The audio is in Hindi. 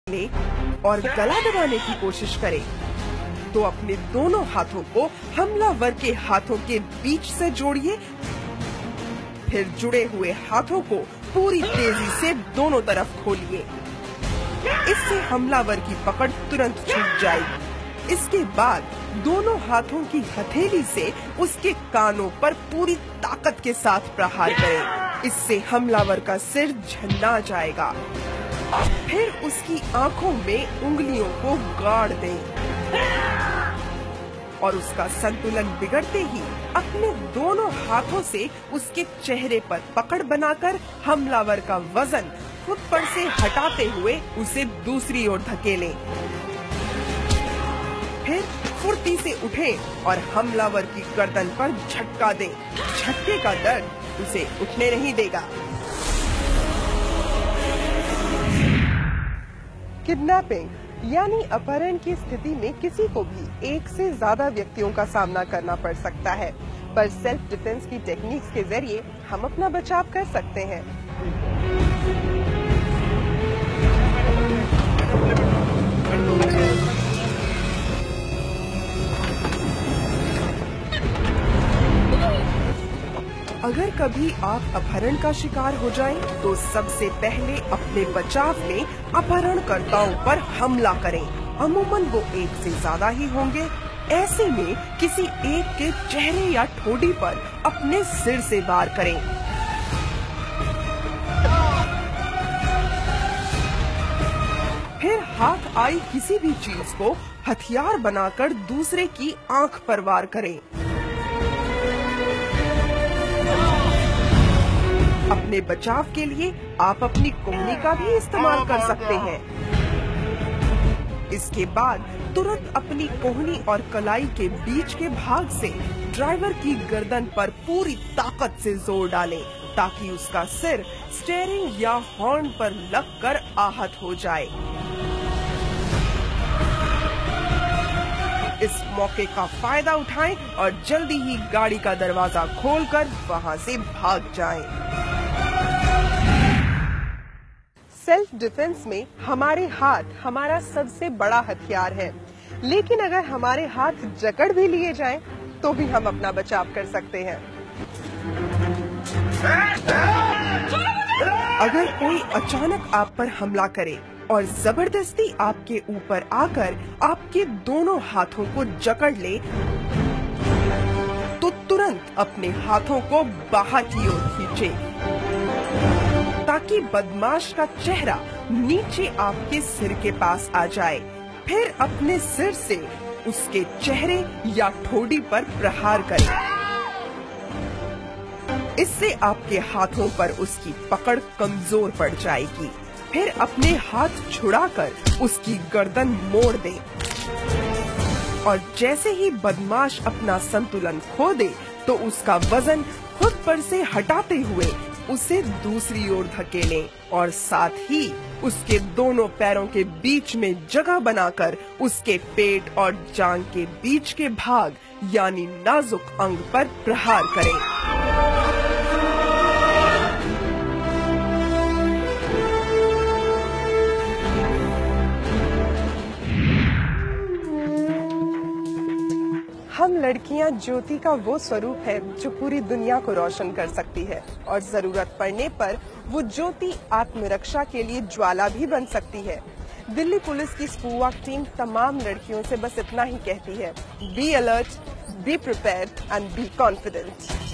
ले और गला दबाने की कोशिश करे तो अपने दोनों हाथों को हमलावर के हाथों के बीच से जोड़िए। फिर जुड़े हुए हाथों को पूरी तेजी से दोनों तरफ खोलिए। इससे हमलावर की पकड़ तुरंत छूट जाएगी। इसके बाद दोनों हाथों की हथेली से उसके कानों पर पूरी ताकत के साथ प्रहार करें। इससे हमलावर का सिर झन्ना जाएगा। फिर उसकी आंखों में उंगलियों को गाड़ दें और उसका संतुलन बिगड़ते ही अपने दोनों हाथों से उसके चेहरे पर पकड़ बनाकर हमलावर का वजन खुद पर से हटाते हुए उसे दूसरी ओर धकेलें। फिर फुर्ती से उठें और हमलावर की गर्दन पर झटका दें। झटके का दर्द उसे उठने नहीं देगा। किडनैपिंग यानी अपहरण की स्थिति में किसी को भी एक से ज्यादा व्यक्तियों का सामना करना पड़ सकता है, पर सेल्फ डिफेंस की टेक्निक्स के जरिए हम अपना बचाव कर सकते हैं। अगर कभी आप अपहरण का शिकार हो जाएं, तो सबसे पहले अपने बचाव में अपहरणकर्ताओं पर हमला करें। अमूमन वो एक से ज्यादा ही होंगे। ऐसे में किसी एक के चेहरे या ठोड़ी पर अपने सिर से वार करें। फिर हाथ आई किसी भी चीज को हथियार बनाकर दूसरे की आंख पर वार करें। अपने बचाव के लिए आप अपनी कोहनी का भी इस्तेमाल कर सकते हैं। इसके बाद तुरंत अपनी कोहनी और कलाई के बीच के भाग से ड्राइवर की गर्दन पर पूरी ताकत से जोर डालें, ताकि उसका सिर स्टीयरिंग या हॉर्न पर लगकर आहत हो जाए। इस मौके का फायदा उठाएं और जल्दी ही गाड़ी का दरवाजा खोलकर वहां से भाग जाएं। सेल्फ डिफेंस में हमारे हाथ हमारा सबसे बड़ा हथियार है, लेकिन अगर हमारे हाथ जकड़ भी लिए जाएं, तो भी हम अपना बचाव कर सकते हैं। अगर कोई अचानक आप पर हमला करे और जबरदस्ती आपके ऊपर आकर आपके दोनों हाथों को जकड़ ले, तो तुरंत अपने हाथों को बाहर की ओर खींचे, ताकि बदमाश का चेहरा नीचे आपके सिर के पास आ जाए। फिर अपने सिर से उसके चेहरे या ठोड़ी पर प्रहार करें। इससे आपके हाथों पर उसकी पकड़ कमजोर पड़ जाएगी। फिर अपने हाथ छुड़ाकर उसकी गर्दन मोड़ दें और जैसे ही बदमाश अपना संतुलन खो दे, तो उसका वजन खुद पर से हटाते हुए उसे दूसरी ओर धकेलें और साथ ही उसके दोनों पैरों के बीच में जगह बनाकर उसके पेट और जांघ के बीच के भाग यानी नाजुक अंग पर प्रहार करें। हम लड़कियां ज्योति का वो स्वरूप है जो पूरी दुनिया को रोशन कर सकती है, और जरूरत पड़ने पर वो ज्योति आत्मरक्षा के लिए ज्वाला भी बन सकती है। दिल्ली पुलिस की स्पूवा टीम तमाम लड़कियों से बस इतना ही कहती है: be alert, be prepared and be confident.